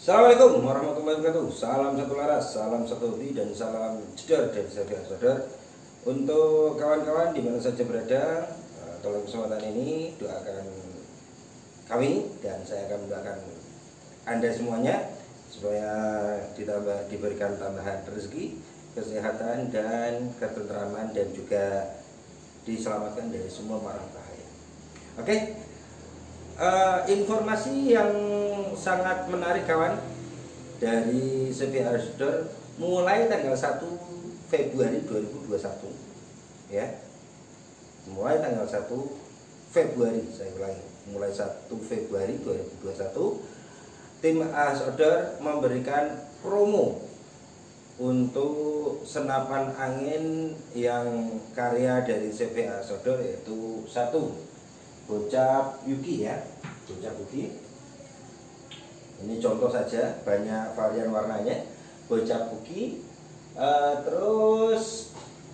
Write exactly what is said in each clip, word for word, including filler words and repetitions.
Assalamualaikum warahmatullahi wabarakatuh. Salam satu laras, salam satu hobi, dan salam jedar dari saya saudara. Untuk kawan-kawan di mana saja berada, tolong kesempatan ini doakan kami dan saya akan mendoakan Anda semuanya supaya ditambah diberikan tambahan rezeki, kesehatan dan ketenteraman, dan juga diselamatkan dari semua mara bahaya. Oke. Okay? Uh, informasi yang sangat menarik kawan dari C V A Outdoor mulai tanggal satu Februari dua ribu dua puluh satu ya. Mulai tanggal satu Februari, saya ulangi, mulai satu Februari dua ribu dua puluh satu tim A S Outdoor memberikan promo untuk senapan angin yang karya dari C V A Outdoor, yaitu satu Bocap Yuki ya, Bocap Yuki. Ini contoh saja, banyak varian warnanya. Bocap Yuki, uh, terus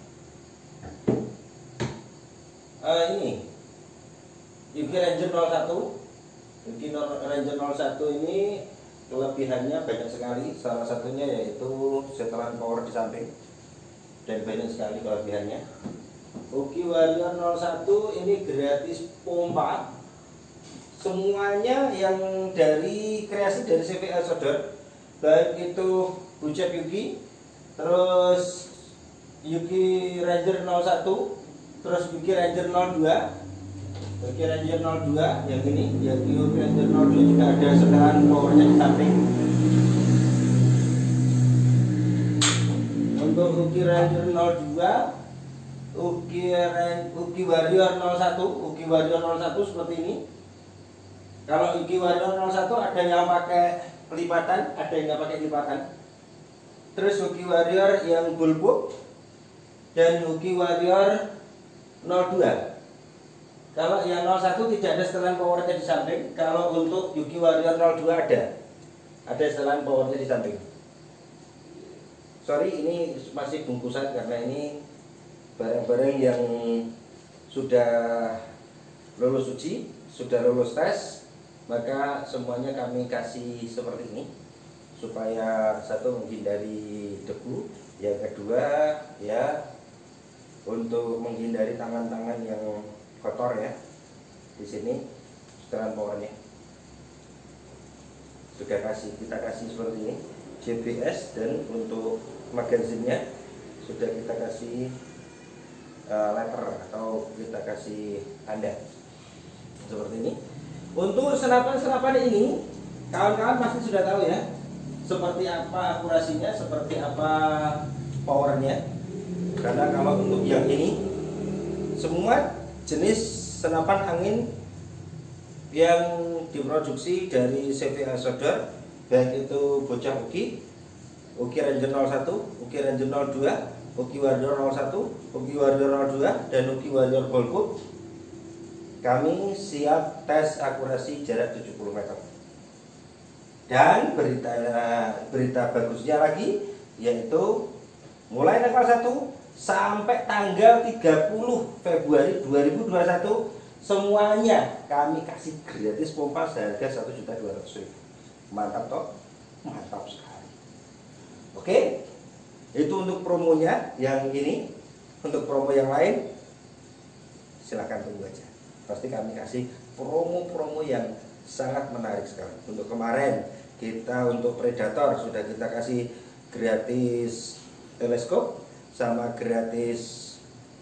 uh, ini Yuki Ranger nol satu. Yuki Ranger nol satu ini kelebihannya banyak sekali. Salah satunya yaitu setelan power di samping, dan banyak sekali kelebihannya. Uki Warrior nol satu ini gratis pompa. Semuanya yang dari kreasi dari C V A Outdoor, baik itu Bocap Yuki, terus Yuki Ranger nol satu, terus Yuki Ranger nol dua, Yuki Ranger nol dua yang ini, Yuki Ranger nol dua juga ada setelan powernya di samping. Untuk Yuki Ranger nol dua, Uki, Uki Warrior nol satu, Uki Warrior nol satu seperti ini. Kalau Uki Warrior nol satu ada yang pakai lipatan, ada yang nggak pakai lipatan. Terus Uki Warrior yang bullpup dan Uki Warrior nol dua. Kalau yang nol satu tidak ada setelan powernya di samping. Kalau untuk Uki Warrior nol dua ada, ada setelan powernya di samping. Sorry, ini masih bungkusan karena ini barang-barang yang sudah lulus uji, sudah lulus tes, maka semuanya kami kasih seperti ini supaya satu menghindari debu, yang kedua ya untuk menghindari tangan-tangan yang kotor ya. Di sini setelan powernya sudah kasih, kita kasih seperti ini G P S, dan untuk magazinnya sudah kita kasih Uh, letter atau kita kasih tanda seperti ini. Untuk senapan-senapan ini kawan-kawan pasti sudah tahu ya, seperti apa akurasinya, seperti apa powernya. Karena kalau untuk yang ini semua jenis senapan angin yang diproduksi dari C V A Outdoor, baik itu Bocap Uki, Uki Ranger nol satu, Uki Ranger nol dua, Uki Warrior nol satu, Uki Warrior nol dua, dan Uki Warrior bullpup, kami siap tes akurasi jarak tujuh puluh meter. Dan berita berita bagusnya lagi yaitu mulai tanggal satu sampai tanggal tiga puluh Februari dua ribu dua puluh satu semuanya kami kasih gratis pompa seharga satu juta dua ratus ribu. Mantap toh? Mantap sekali. Oke? Itu untuk promonya yang ini. Untuk promo yang lain silahkan tunggu aja. Pasti kami kasih promo-promo yang sangat menarik sekali. Untuk kemarin kita untuk Predator sudah kita kasih gratis teleskop sama gratis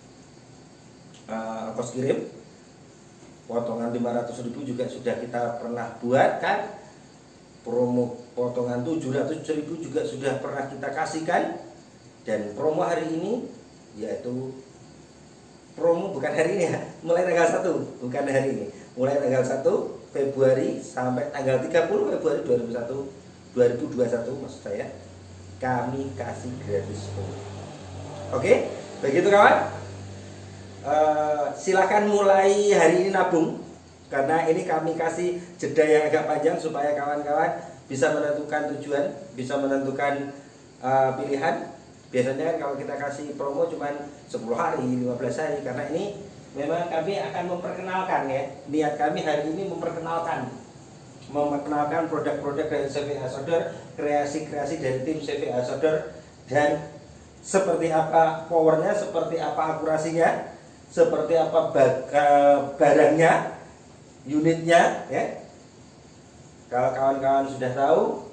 uh, ongkos kirim. Potongan lima ratus ribu juga sudah kita pernah buat kan. Promo potongan tujuh ratus ribu juga sudah pernah kita kasihkan. Dan promo hari ini yaitu promo bukan hari ini ya, mulai tanggal satu, bukan hari ini, mulai tanggal satu Februari sampai tanggal tiga puluh Februari dua ribu dua puluh satu maksud saya, kami kasih gratis promo. Oke, begitu kawan. Uh, silakan mulai hari ini nabung, karena ini kami kasih jeda yang agak panjang supaya kawan-kawan bisa menentukan tujuan, bisa menentukan uh, pilihan. Biasanya kan kalau kita kasih promo cuma sepuluh hari, lima belas hari, karena ini memang kami akan memperkenalkan ya. Niat kami hari ini memperkenalkan memperkenalkan produk-produk dari C V A Solder, kreasi-kreasi dari tim C V A Solder, dan seperti apa powernya, seperti apa akurasinya, seperti apa barangnya, unitnya, ya. Kalau kawan-kawan sudah tahu,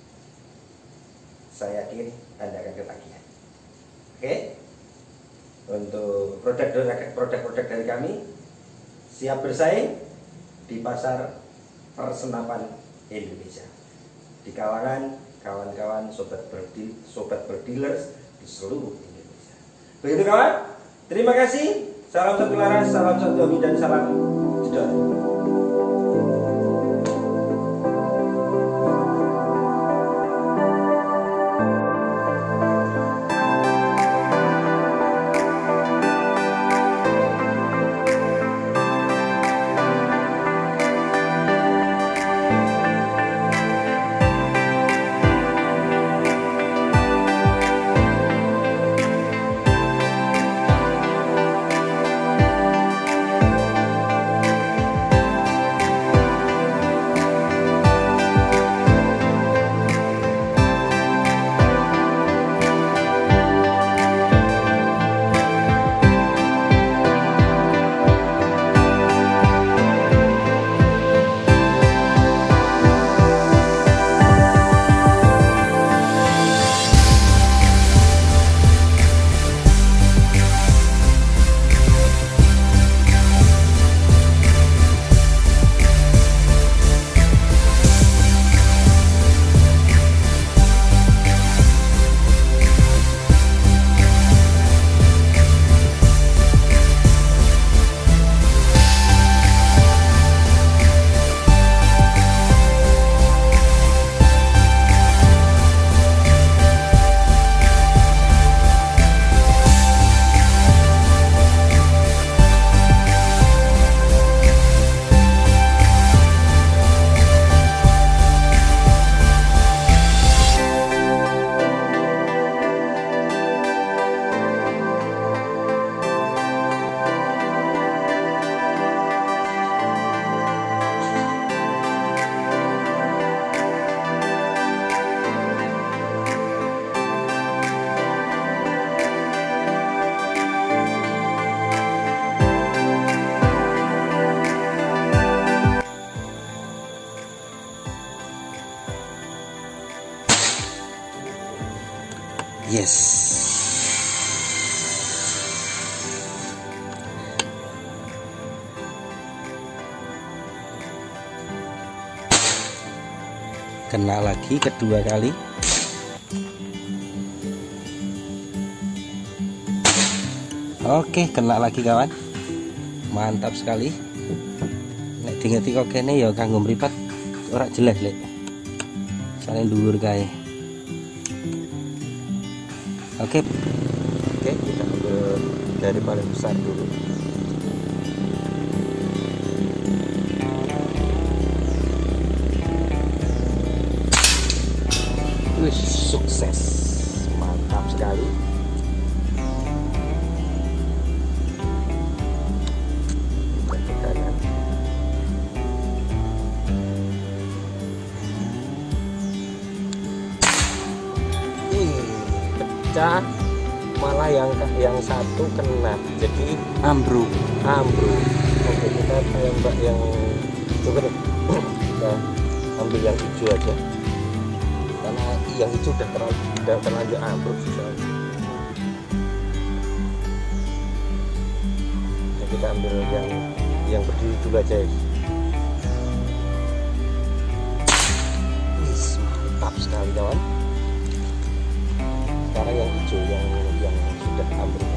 saya yakin Anda akan ketagihan. Oke, untuk produk-produk dari kami siap bersaing di pasar persenapan Indonesia, di kalangan kawan-kawan sobat berdil, sobat berdealers di seluruh Indonesia. Begitu kawan, terima kasih. Salam satu laras, salam satu hobi, dan salam jedor. Yes. Kena lagi kedua kali. Oke, kena lagi kawan. Mantap sekali. Nek dingeti kok kene ya kanggo mripat ora jelas lek. Soale dhuwur kae. Oke, oke, kita ambil dari paling besar dulu. Wih, sukses, mantap sekali. Pecah, malah yang yang satu kena, jadi ambruk ambruk Oke, kita tembak yang coba deh. Kita ambil yang hijau aja karena yang hijau udah terlalu udah terlanjur ambruk susah. Nah, kita ambil yang yang berdiri dulu aja ya. Wih, mantap sekali kawan. Sekarang yang hijau yang yang sudah ambruk.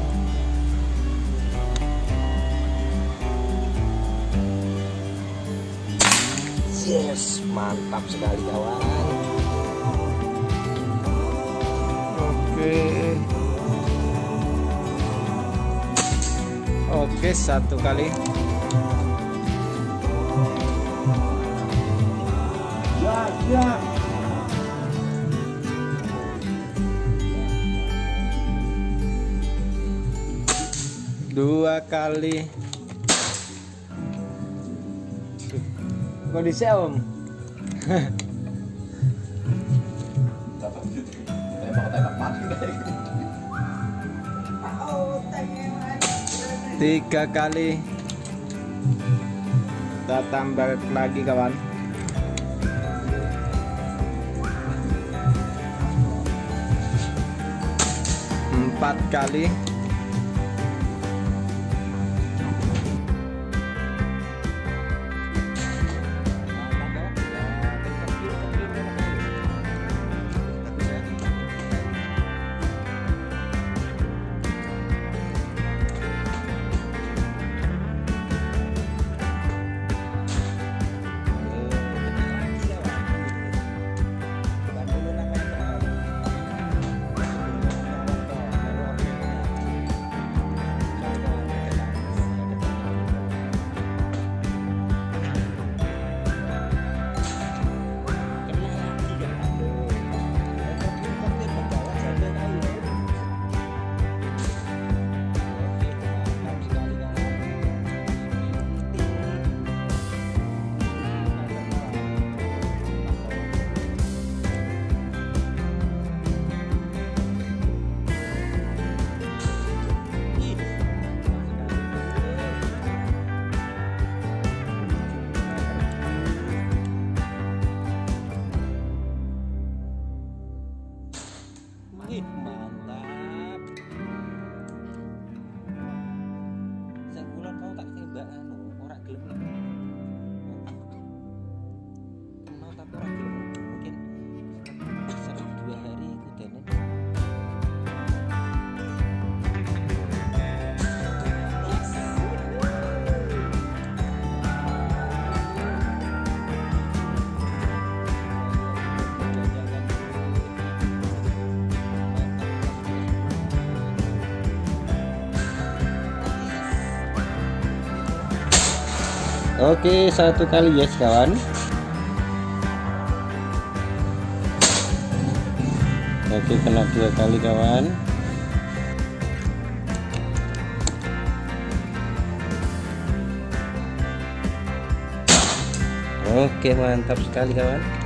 Yes, mantap sekali kawan. Oke. Oke, satu kali. Ya, ya. Dua kali. Kondisi om. Tiga kali. Kita tambah lagi kawan. Empat kali. Wih, mantap. Saya kulon mau tak tembak anu, ora gelem. Mau tapi ora gelem. Mungkin satu dua hari kudane. Oke, satu kali ya kawan. Oke, kena dua kali kawan. Oke, mantap sekali kawan.